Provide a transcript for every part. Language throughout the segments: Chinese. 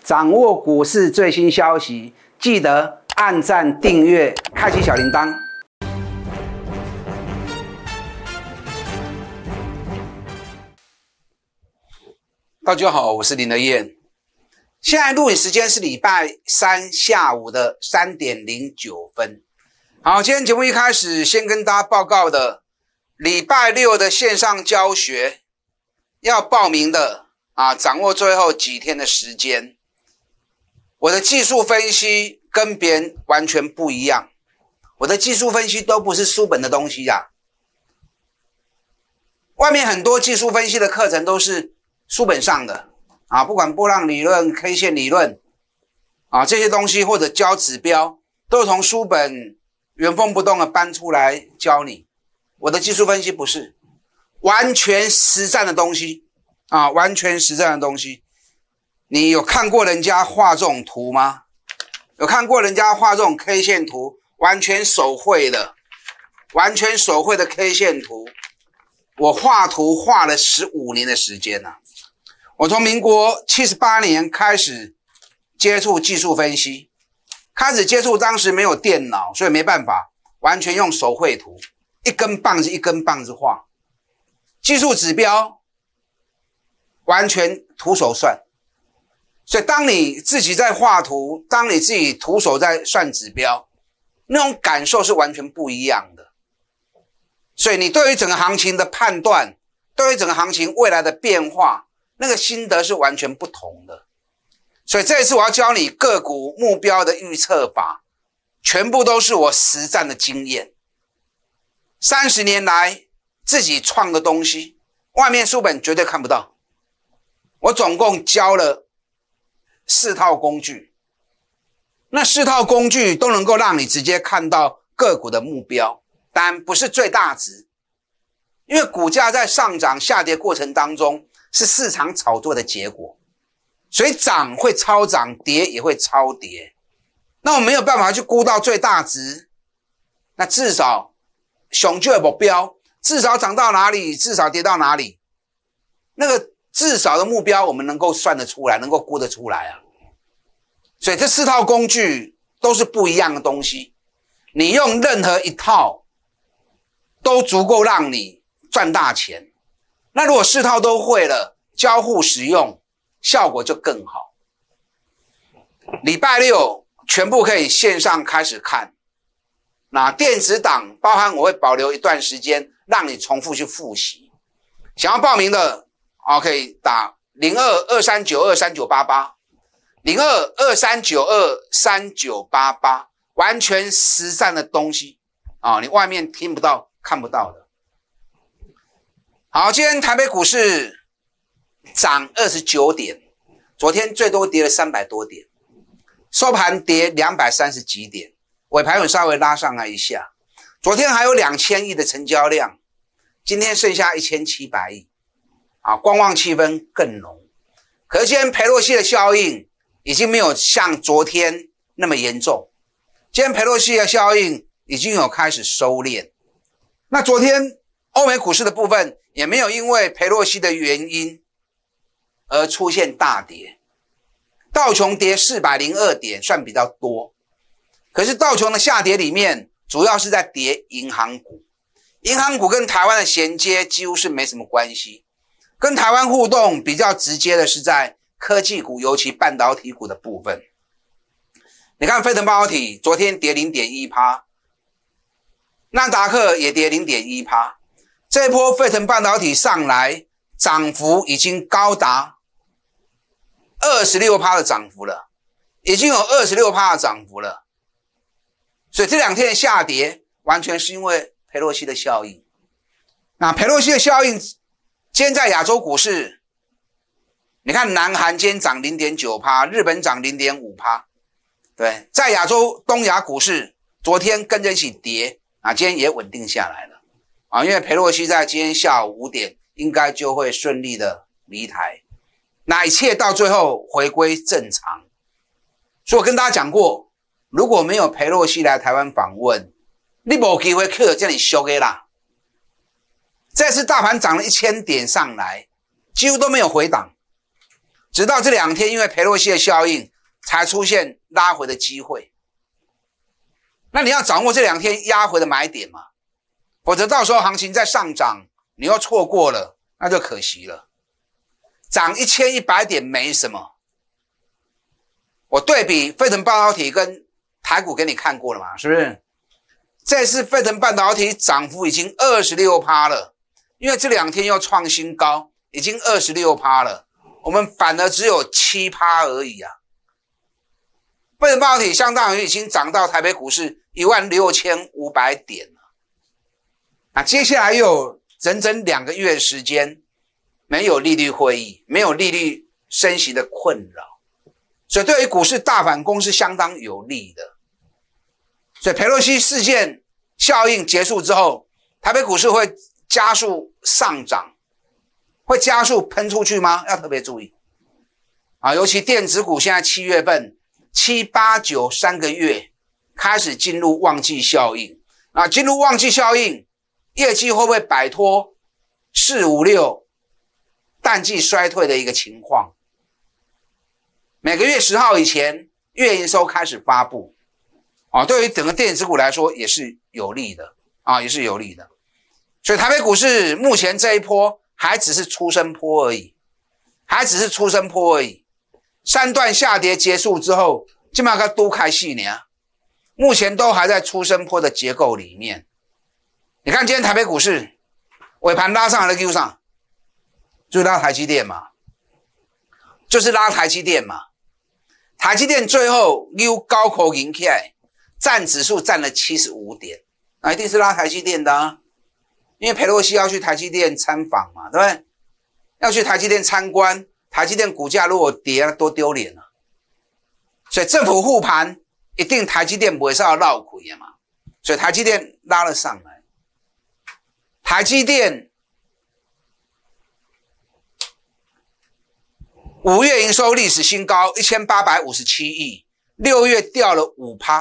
掌握股市最新消息，记得按赞、订阅、开启小铃铛。大家好，我是林德燕。现在录影时间是礼拜三下午的3点09分。好，今天节目一开始，先跟大家报告的，礼拜六的线上教学要报名的掌握最后几天的时间。我的技术分析跟别人完全不一样，我的技术分析都不是书本的东西啊。外面很多技术分析的课程都是书本上的不管波浪理论、K 线理论这些东西，或者教指标，都是从书本原封不动的搬出来教你。我的技术分析不是，完全实战的东西完全实战的东西。你有看过人家画这种图吗？有看过人家画这种 K 线图，完全手绘的 K 线图。我画图画了15年的时间我从民国78年开始接触技术分析，当时没有电脑，所以没办法完全用手绘图，一根棒子一根棒子画。技术指标完全徒手算。所以当你自己在画图，当你自己徒手在算指标，那种感受是完全不一样的。所以你对于整个行情的判断，对于整个行情未来的变化，那个心得是完全不同的。所以这一次我要教你个股目标的预测法，全部都是我实战的经验。30年来自己创的东西，外面书本绝对看不到。我总共教了4套工具，那4套工具都能够让你直接看到个股的目标，当然不是最大值，因为股价在上涨下跌过程当中是市场炒作的结果，所以涨会超涨，跌也会超跌。那我没有办法去估到最大值，那至少上少的目标，至少涨到哪里，至少跌到哪里，那个至少的目标我们能够算得出来，能够估得出来所以这4套工具都是不一样的东西，你用任何一套都足够让你赚大钱。那如果4套都会了，交互使用，效果就更好。礼拜六全部可以线上开始看，那电子档包含我会保留一段时间让你重复去复习。想要报名的可以打0223923988 0223923988，完全实战的东西你外面听不到看不到的。好，今天台北股市涨29点，昨天最多跌了300多点，收盘跌230几点，尾盘有稍微拉上来一下。昨天还有2000亿的成交量，今天剩下1700亿观望气氛更浓。可是今天裴洛西的效应已经没有像昨天那么严重，今天裴洛西的效应已经有开始收敛。那昨天欧美股市的部分也没有因为裴洛西的原因而出现大跌，道琼跌402点算比较多，可是道琼的下跌里面主要是在跌银行股，银行股跟台湾的衔接几乎是没什么关系，跟台湾互动比较直接的是在科技股，尤其半导体股的部分。你看费城半导体昨天跌 0.1%， 纳达克也跌 0.1%， 这一波费城半导体上来涨幅已经高达 26% 的涨幅了，已经有 26% 的涨幅了。所以这2天的下跌完全是因为裴洛西的效应。那裴洛西的效应今天在亚洲股市，你看南韩今天涨 0.9%， 日本涨 0.5%， 对，在亚洲东亚股市昨天跟着一起跌今天也稳定下来了因为裴洛西在今天下午5点应该就会顺利的离台，那一切到最后回归正常。所以我跟大家讲过，如果没有裴洛西来台湾访问，你没机会去这里修的啦。这次大盘涨了1000点上来，几乎都没有回档， 直到这2天因为裴洛西的效应才出现拉回的机会。那你要掌握这2天压回的买点嘛，否则到时候行情在上涨，你又错过了，那就可惜了。涨1100点没什么，我对比飞腾半导体跟台股给你看过了嘛，是不是？这次飞腾半导体涨幅已经 26% 了，因为这2天又创新高，已经 26% 了，我们反而只有 7% 而已啊。飞腾半导体相当于已经涨到台北股市16500点了。那接下来又有整整2个月的时间没有利率会议，没有利率升息的困扰，所以对于股市大反攻是相当有利的。所以裴洛西事件效应结束之后，台北股市会加速上涨，会加速喷出去吗？要特别注意啊！尤其电子股现在7月份7、8、9 3个月开始进入旺季效应啊，进入旺季效应，业绩会不会摆脱4、5、6淡季衰退的一个情况？每个月10号以前，月营收开始发布啊，对于整个电子股来说也是有利的啊，也是有利的。所以台北股市目前这一波还只是出生波而已，还只是出生波而已。3段下跌结束之后，基本上都开戏呢，目前都还在出生波的结构里面。你看今天台北股市尾盘拉上来的 Q 上，就是拉台积电嘛，就是拉台积电嘛。台积电最后 Q 高口赢起来，占指数占了75点，那一定是拉台积电的啊，因为裴洛西要去台积电参访嘛，对不对？要去台积电参观，台积电股价如果跌多丢脸啊。所以政府护盘，一定台积电不会是要绕亏的嘛，所以台积电拉了上来。台积电5月营收历史新高1857亿，6月掉了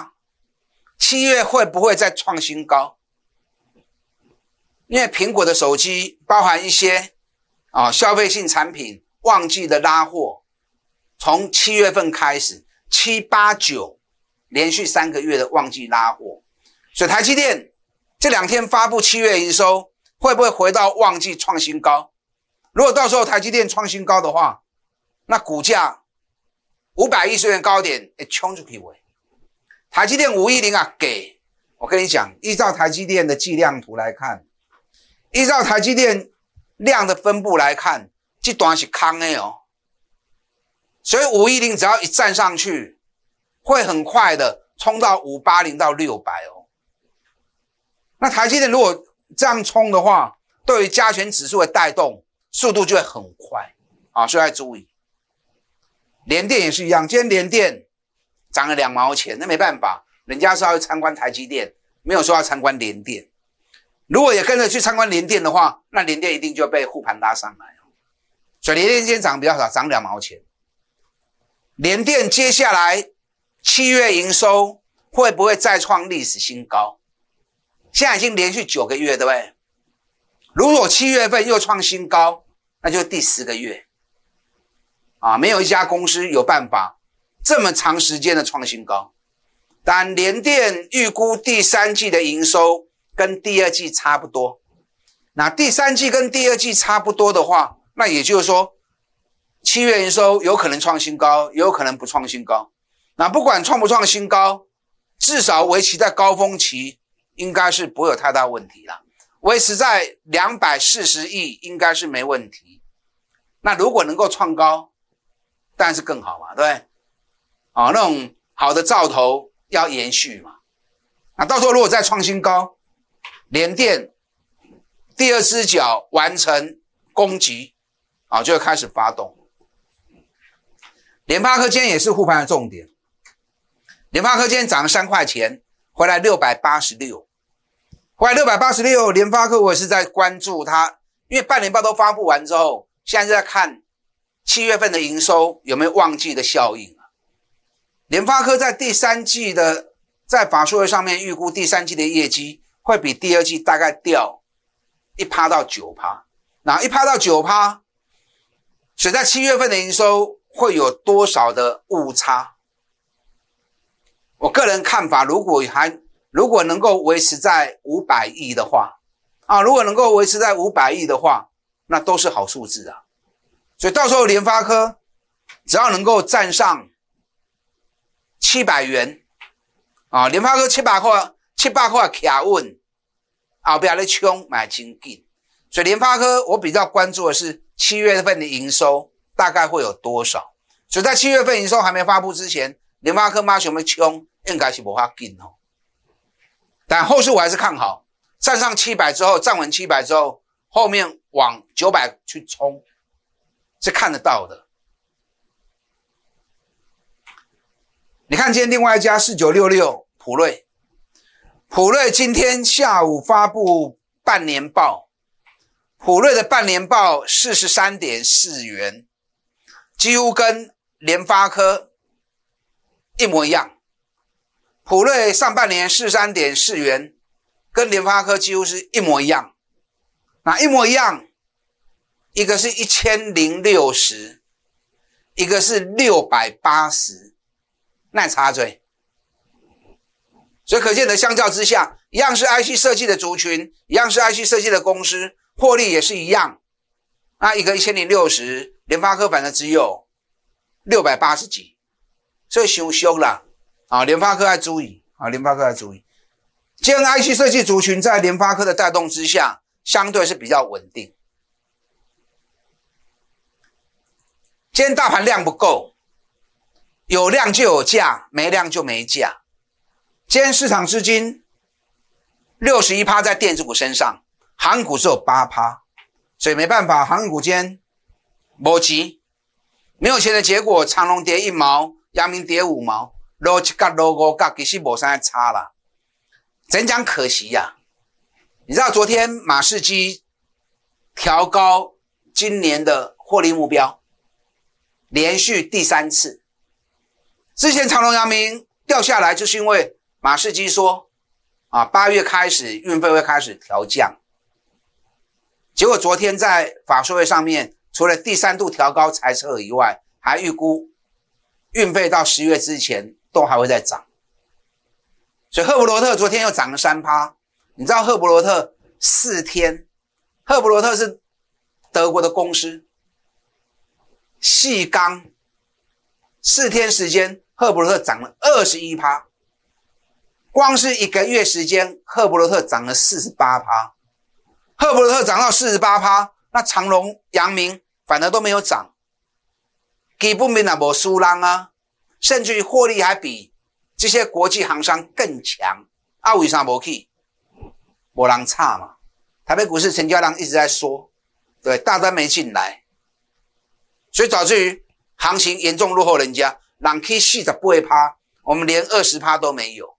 5%，7 月会不会再创新高？因为苹果的手机包含一些消费性产品旺季的拉货，从7月份开始7、8、9连续3个月的旺季拉货，所以台积电这2天发布7月营收，会不会回到旺季创新高？如果到时候台积电创新高的话，那股价510元高点会冲出去喂。台积电510啊，给我跟你讲，依照台积电的计量图来看，依照台积电量的分布来看，这段是空的哦。所以510只要一站上去，会很快的冲到580到600哦。那台积电如果这样冲的话，对于加权指数的带动速度就会很快啊，所以要注意。联电也是一样，今天联电涨了2毛钱，那没办法，人家是要去参观台积电，没有说要参观联电。如果也跟着去参观联电的话，那联电一定就被护盘拉上来。所以联电今天涨比较少，涨2毛钱。联电接下来7月营收会不会再创历史新高？现在已经连续9个月，对不对？如果7月份又创新高，那就第10个月啊，没有一家公司有办法这么长时间的创新高。但联电预估第3季的营收跟第2季差不多，那第3季跟第2季差不多的话，那也就是说7月营收有可能创新高，也有可能不创新高。那不管创不创新高，至少维持在高峰期应该是不会有太大问题啦，维持在240亿应该是没问题。那如果能够创高，当然是更好嘛，对不对？那种好的兆头要延续嘛。那到时候如果再创新高，联电第2只脚完成攻击就会开始发动。联发科今天也是护盘的重点，联发科今天涨了3块钱，回来686，回来686。联发科我也是在关注它，因为半年报都发布完之后，现在是在看7月份的营收有没有旺季的效应啊。联发科在第3季的在法说会上面预估第3季的业绩会比第2季大概掉1%到9%，然后1%到9%，所以在7月份的营收会有多少的误差？我个人看法，如果能够维持在500亿的话，如果能够维持在500亿的话，那都是好数字啊。所以到时候联发科只要能够站上700元联发科700块卡稳，后边咧冲买真紧。所以联发科我比较关注的是7月份的营收大概会有多少。所以在7月份营收还没发布之前，联发科马上要冲应该是不法紧但后市我还是看好，站上700之后，站稳700之后，后面往900去冲是看得到的。你看今天另外一家4966普瑞今天下午发布半年报，普瑞的半年报 43.4 元，几乎跟联发科一模一样。普瑞上半年 43.4 元，跟联发科几乎是一模一样。那一模一样，一个是1060，一个是680，那差嘴。所以可见的相较之下，一样是 IC 设计的族群，一样是 IC 设计的公司，获利也是一样。那一个1060，联发科反正只有680几，所以太俗啦。联发科要注意联发科要注意。今天 IC 设计族群在联发科的带动之下，相对是比较稳定。今天大盘量不够，有量就有价，没量就没价。今天市场资金 61% 在电子股身上，航股只有 8%， 所以没办法，航股今天没钱，没有钱的结果，长荣跌1毛，阳明跌5毛，落1角落5角，其实没啥差啦。真讲可惜呀，你知道昨天马士基调高今年的获利目标，连续第3次。之前长荣阳明掉下来，就是因为马士基说8月开始运费会开始调降。结果昨天在法说会上面，除了第3度调高财测以外，还预估运费到10月之前都还会再涨。所以赫伯罗特昨天又涨了 3%。你知道赫伯罗特4天，赫伯罗特是德国的公司，细钢4天时间，赫伯罗特涨了 21%。光是1个月时间，赫伯罗特涨了 48%。赫伯罗特涨到 48%， 那长荣、阳明反而都没有涨，基本面也没输人啊，甚至于获利还比这些国际航商更强为啥没去？没人差嘛。台北股市成交量一直在缩，对，大单没进来，所以导致于行情严重落后人家，人去48%，我们连20%都没有。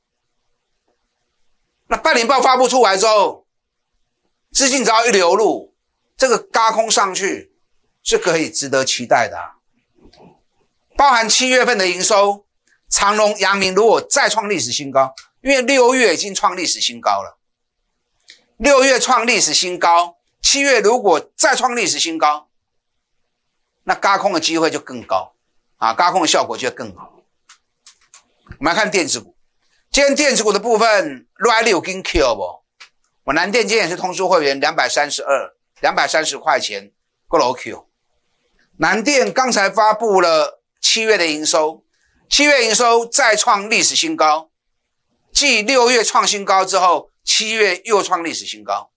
那半年报发布出来之后，资金只要一流入，这个軋空上去是可以值得期待的包含7月份的营收，长荣、阳明如果再创历史新高，因为6月已经创历史新高了，6月创历史新高，7月如果再创历史新高，那軋空的机会就更高軋空的效果就更好。我们来看电子股，今天电子股的部分，6有跟 Q 不？我南电今天也是通知会员230块钱，够了 Q。南电刚才发布了7月的营收，7月营收再创历史新高，继6月创新高之后，7月又创历史新高，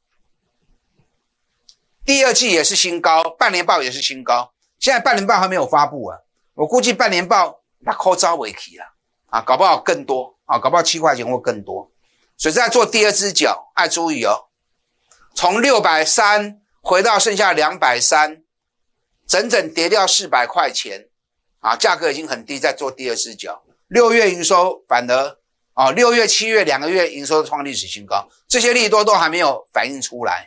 第2季也是新高，半年报也是新高。现在半年报还没有发布我估计半年报那扣招尾期搞不好更多搞不好7块钱或更多。所以在做第2只脚，要注意从630回到剩下230，整整跌掉400块钱价格已经很低，在做第2只脚。6月营收反而6月、7月2个月营收创历史新高，这些利多都还没有反映出来。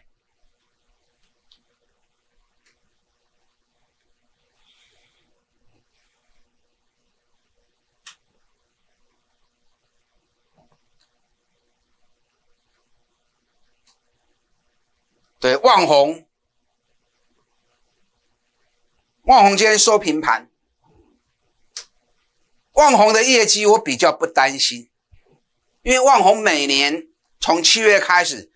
对，旺宏今天收平盘旺宏的业绩我比较不担心，因为旺宏每年从7月开始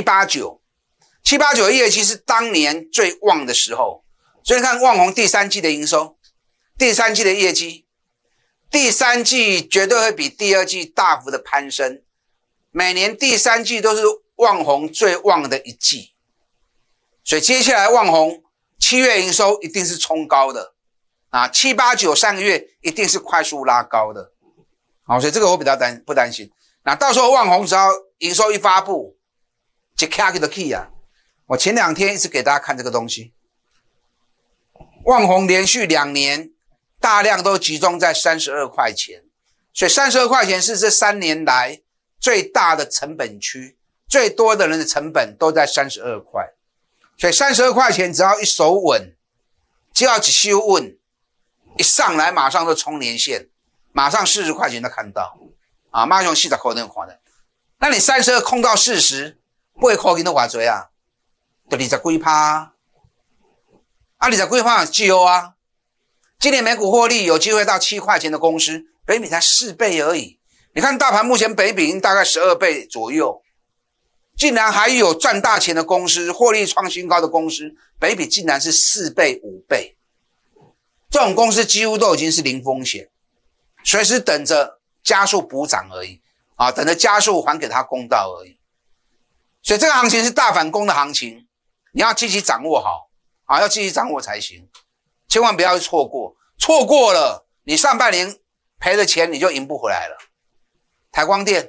，7、8、9，7、8、9的业绩是当年最旺的时候，所以看旺宏第3季的营收，第3季的业绩，第3季绝对会比第2季大幅的攀升，每年第3季都是旺宏最旺的一季，所以接下来旺宏7月营收一定是冲高的。7、8、9 3个月一定是快速拉高的，好，所以这个我比较不担心。那到时候旺宏只要营收一发布，就卡起的 key 啊！我前2天一直给大家看这个东西，旺宏连续2年大量都集中在32块钱，所以32块钱是这3年来最大的成本区，最多的人的成本都在32块，所以32块钱只要一手稳，只要一收稳。一上来马上就冲年线，马上40块钱就看到，马上40块钱看的。那你32空到40，8块钱都偌多啊，就20几%啊，20几%就啊。今年每股获利有机会到7块钱的公司，本益比才4倍而已。你看大盘目前本益比已经大概12倍左右，竟然还有赚大钱的公司，获利创新高的公司，本益比竟然是4倍、5倍。这种公司几乎都已经是零风险，随时等着加速补涨而已等着加速还给他公道而已。所以这个行情是大反攻的行情，你要积极掌握好要积极掌握才行，千万不要错过，错过了你上半年赔的钱你就赢不回来了。台光电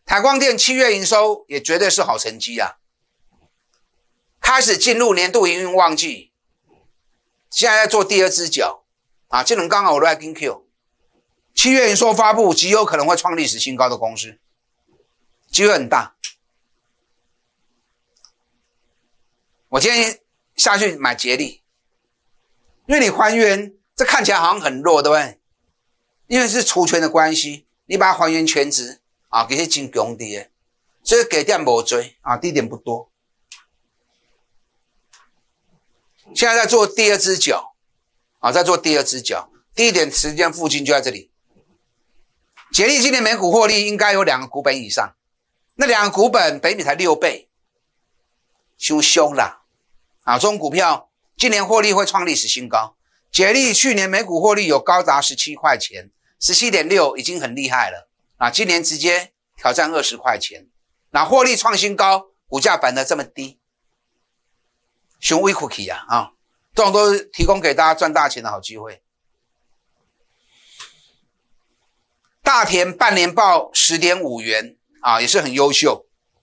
7月营收也绝对是好成绩啊，开始进入年度营运旺季，现在在做第2只脚这两刚好我都在跟 Q，7月营收发布极有可能会创历史新高的公司，机会很大。我今天下去买捷力，因为你还原这看起来好像很弱，对不对？因为是除权的关系，你把它还原全值其实很强的，所以给点没追低点不多。现在在做第2只脚在做第2只脚，低点时间附近就在这里。捷力今年每股获利应该有2个股本以上，那2个股本本益比才6倍，太凶啦这种股票今年获利会创历史新高。捷力去年每股获利有高达17块钱 17.6 已经很厉害了今年直接挑战20块钱，那获利创新高，股价反而这么低，熊威苦气这种都是提供给大家赚大钱的好机会。大田半年报 10.5 元也是很优秀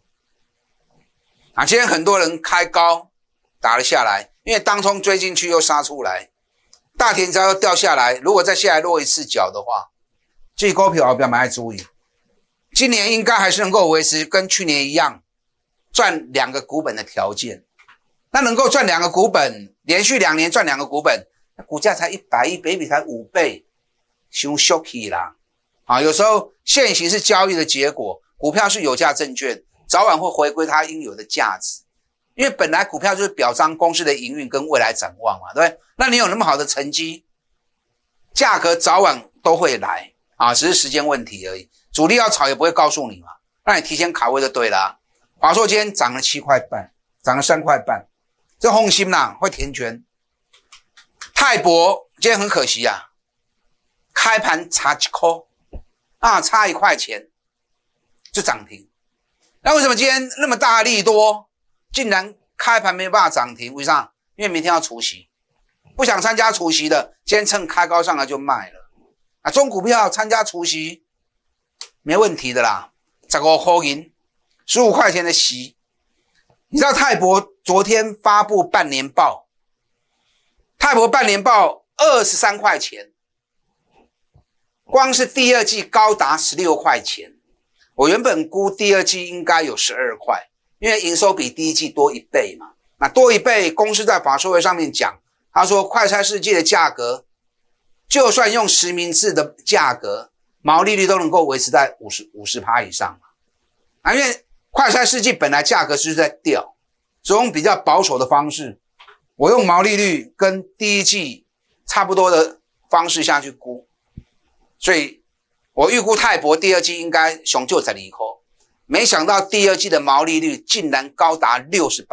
今天很多人开高打了下来，因为当冲追进去又杀出来，大田只要掉下来，如果再下来落一次脚的话，这股票要不要买注意，今年应该还是能够维持跟去年一样赚2个股本的条件。那能够赚2个股本，连续2年赚2个股本，那股价才110，本益比才5倍，太俗气啦有时候现行是交易的结果，股票是有价证券，早晚会回归它应有的价值，因为本来股票就是表彰公司的营运跟未来展望嘛，对不对？那你有那么好的成绩，价格早晚都会来只是时间问题而已，主力要炒也不会告诉你嘛，让你提前卡位就对了华硕今天涨了7块半，涨了3块半，这红心会填权。泰博今天很可惜开盘差1块差1块钱就涨停。那为什么今天那么大的利多，竟然开盘没办法涨停？为啥？因为明天要除息，不想参加除息的，今天趁开高上来就卖了中股票参加除息没问题的啦，15块钱，15块钱的息。你知道泰博昨天发布半年报，泰博半年报23块钱，光是第2季高达16块钱。我原本估第2季应该有12块，因为营收比第1季多1倍嘛。那多1倍，公司在法说会上面讲，他说快筛试剂的价格，就算用实名制的价格，毛利率都能够维持在 50% 以上嘛。因为快筛试剂本来价格是在掉，所以用比较保守的方式，我用毛利率跟第1季差不多的方式下去估， 所以我预估泰博第二季应该熊就12块，没想到第二季的毛利率竟然高达68%。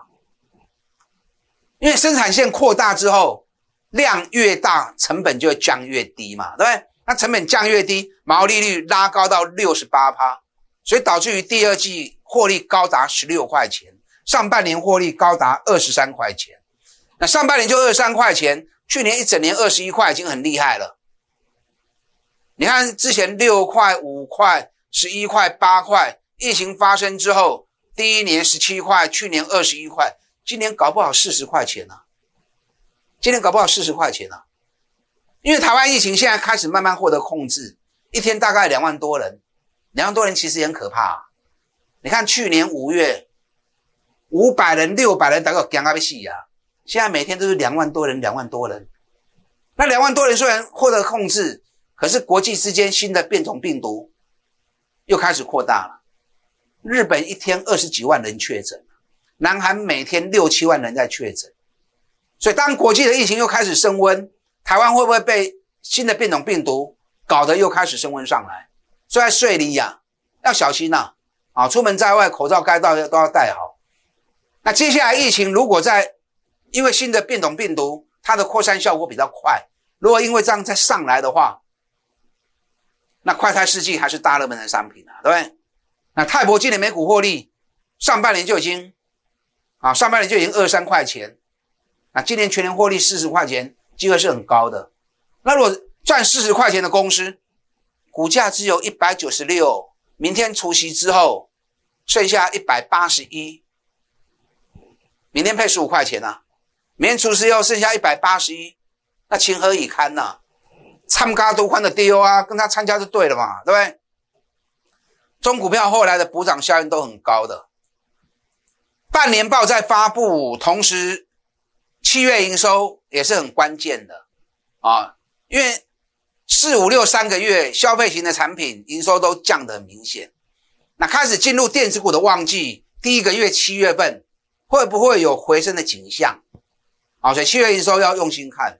因为生产线扩大之后，量越大，成本就会降越低嘛，对不对？那成本降越低，毛利率拉高到68%，所以导致于第二季获利高达16块钱，上半年获利高达23块钱。那上半年就23块钱，去年一整年21块已经很厉害了。你看之前6块、5块、11块、8块，疫情发生之后，第一年17块，去年21块，今年搞不好40块钱啊！今年搞不好40块钱啊！因为台湾疫情现在开始慢慢获得控制，一天大概2万多人，2万多人其实也很可怕啊。你看去年5月500人、600人，大概惊到要死啊！现在每天都是2万多人、2万多人。那2万多人虽然获得控制，可是国际之间新的变种病毒又开始扩大了。日本一天20几万人确诊，南韩每天6、7万人在确诊。所以当国际的疫情又开始升温，台湾会不会被新的变种病毒搞得又开始升温上来？所以在税里呀，要小心呐！出门在外口罩该戴都要戴好。那接下来疫情如果因为新的变种病毒它的扩散效果比较快，如果因为这样再上来的话，那快筛试剂还是大热门的商品啊，对不对？那泰博今年每股获利上半年就已经23块钱，那今年全年获利40块钱，机会是很高的。那如果赚40块钱的公司，股价只有196，明天除息之后剩下181，明天配15块钱啊，明天除息后剩下181，那情何以堪啊？参加都宽的丢啊，跟他参加就对了嘛，对不对？中股票后来的补涨效应都很高的。半年报在发布，同时7月营收也是很关键的啊，因为4、5、6 3个月消费型的产品营收都降得很明显，那开始进入电子股的旺季，第一个月7月份会不会有回升的景象？所以7月营收要用心看，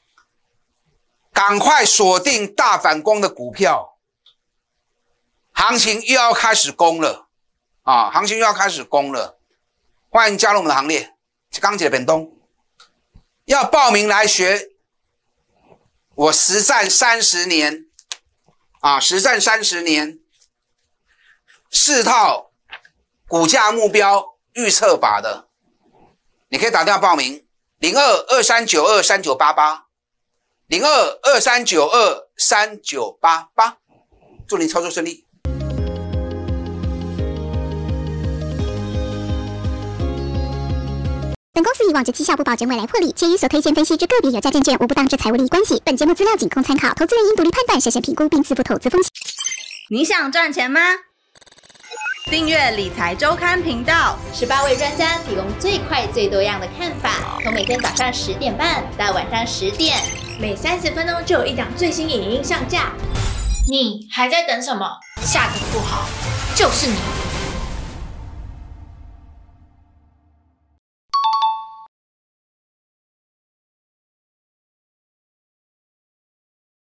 赶快锁定大反攻的股票，行情又要开始攻了啊！行情又要开始攻了，欢迎加入我们的行列。钢铁本东要报名来学，我实战30年实战30年4套股价目标预测法的，你可以打电话报名0223923988 0223923988，祝你操作顺利。 本公司以往之绩效不保证未来获利，且与所推荐分析之个别有价证券无不当之财务利益关系。本节目资料仅供参考，投资人应独立判断、审慎评估并自负投资风险。 你想赚钱吗？订阅理财周刊频道 ，18位专家提供最快最多样的看法，从每天早上10点半到晚上10点， 每30分钟就有一档最新影音上架。你还在等什么？下个富豪就是你。